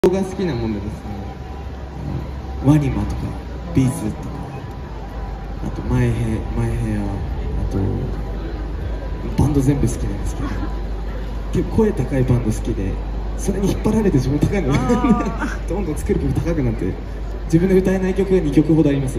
僕が好きなものですね、ワニマとかビーズとか、あとマイヘア、あとバンド全部好きなんですけど、結構声高いバンド好きで、それに引っ張られて自分高いのどんどん作る曲高くなって、自分で歌えない曲が2曲ほどあります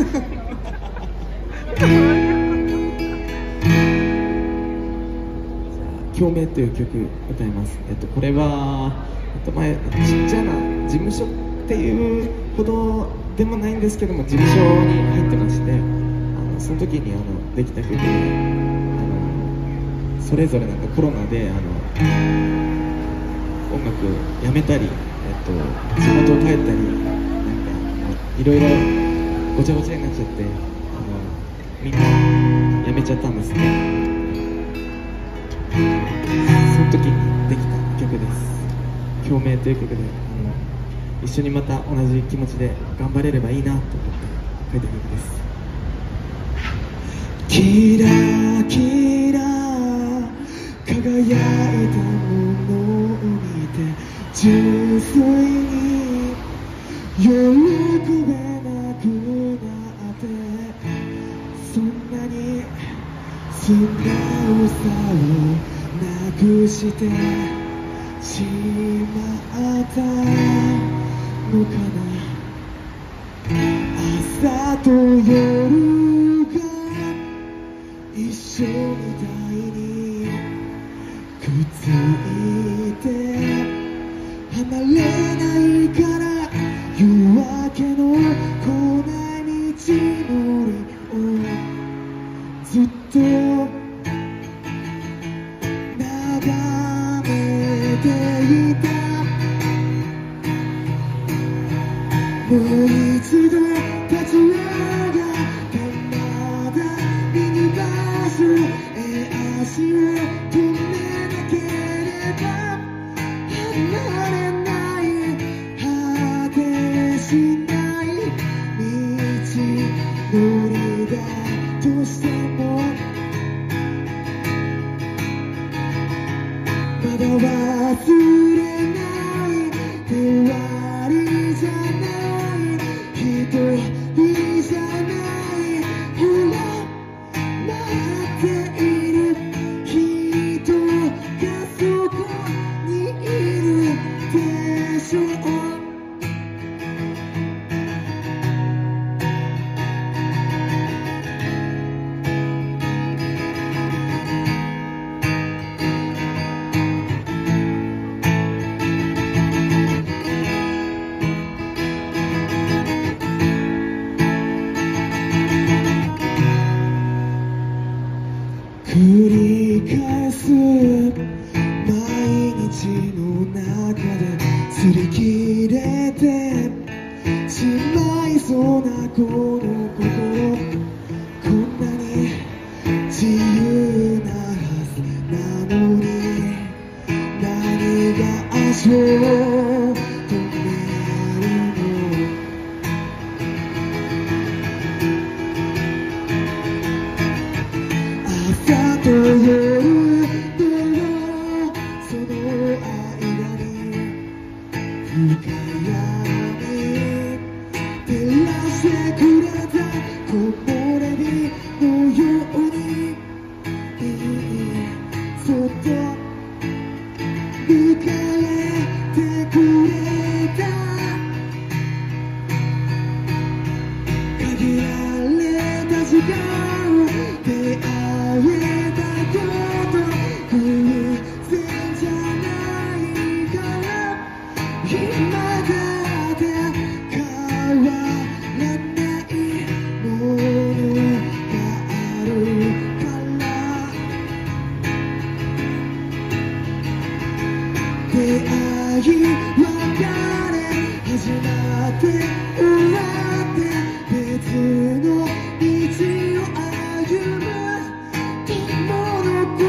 共鳴という曲歌います。これは前ちっちゃな事務所っていうほどでもないんですけども、事務所に入ってまして、その時にできた曲で、それぞれなんかコロナで音楽やめたり、地元帰ったり、なんかいろいろごちゃごちゃになっちゃって、みんなやめちゃったんですね。その時にできた曲です。共鳴という曲で、一緒にまた同じ気持ちで頑張れればいいなと思って書いた曲です。キラキラ輝いたものを見て、純粋に喜べなくなって、そんなに素直さをなくしてしまったのかな。朝と夜が一緒みたいにくっついて離れないから、夜明けの来ない道のりをずっと眺めていた。もう一度立ち上がってまだ見ぬ場所へ足を止めなければ離れない、果てしない道のりだとしても、まだ忘れない終わりじゃない、一人じゃない、ほら待っている人がそこにいるでしょう。繰り返す毎日の中で擦り切れてしまいそうなこの心、こんなに自由なはずなのに、何が足を止めるの。朝と夜とその間に深闇照らしてくれた木漏れ日のように、そっと迎えてくれた。限られた時間出会えたこと偶然じゃないから、今だって変わらないものがあるから、出会い別れ始まって終わって別の道を歩む友の声、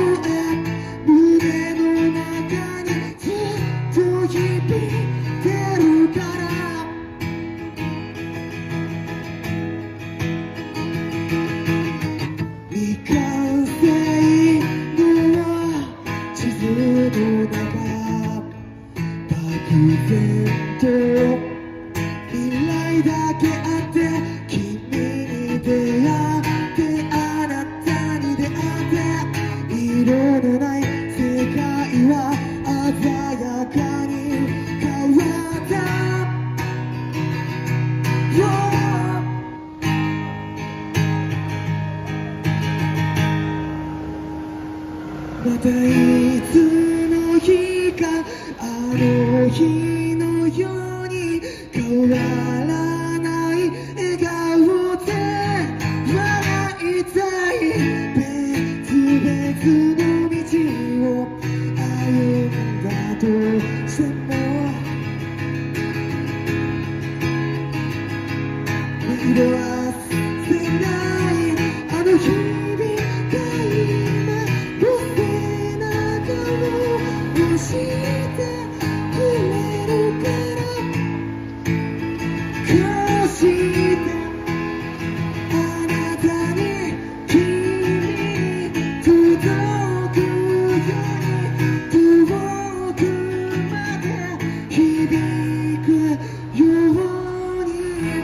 胸の中にずっと響いてるから。 響くように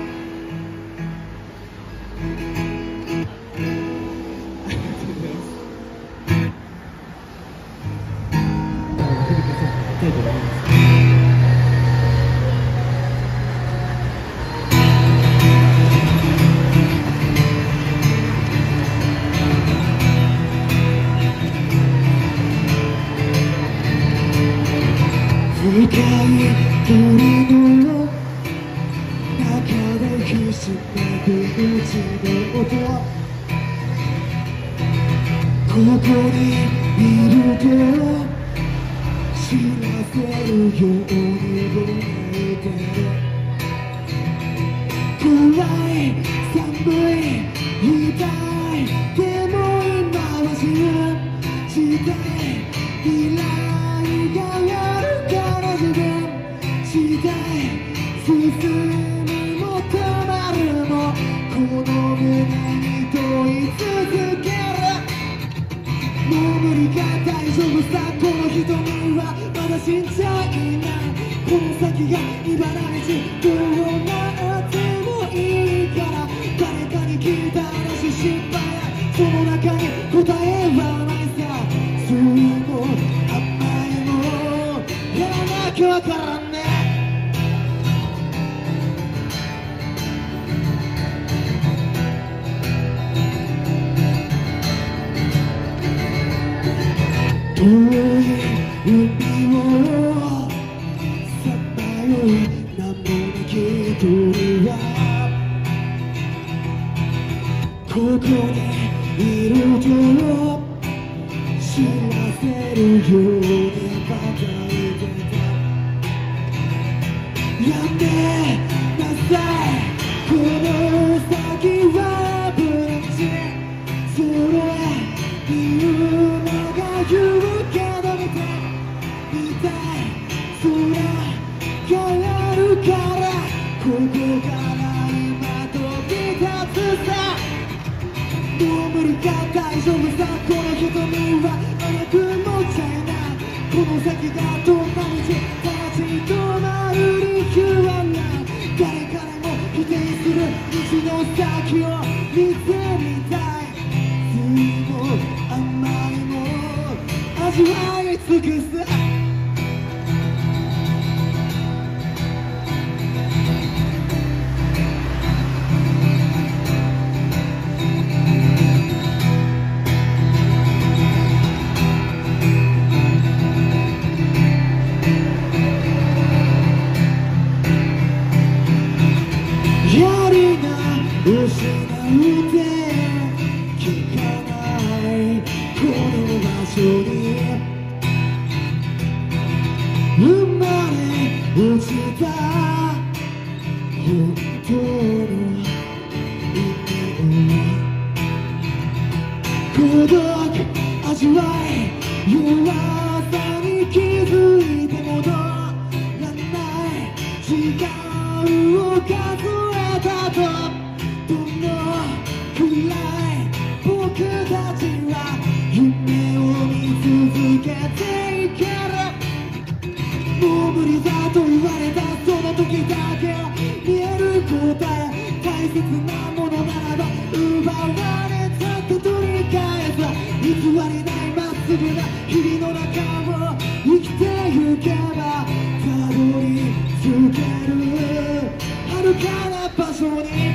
深い鳥の中でひしめくうちの音ここにいると知らせるように動いてる暗い寒い痛いでも今は信じたい未来があるから自分次第進むも止まるもこの胸に問い続けるもう無理か大丈夫さこの瞳はまだ信じないこの先が茨道どうなってもいいから誰かに聞いた話失敗やその中に答えはないさ酸いも甘いもやらなきゃわからんね遠い海をさまよう名もなき鳥はここにいると知らせるようにバカいてたやめなさいこの先はブランチそれ言うのが言うけど見たい空があるからここから今飛び立つさもう無理か大丈夫さこの瞳は早くもっちゃいなこの先がどんな道立ち止まる理由はない誰からも否定する道の先を見てみたい酸いも甘いも味わい尽くすやりが失うて聞かないこの場所に生まれ落ちた本当の意味を孤独味わい弱さに気づいて戻らない時間を数えたとどのくらい僕たちは夢を見続けていけるもう無理だと言われたその時だけ見える答え大切なものならば奪われたと取り返す偽りないまっすぐな日々の中を生きてゆけばたどり着ける遥かな場所に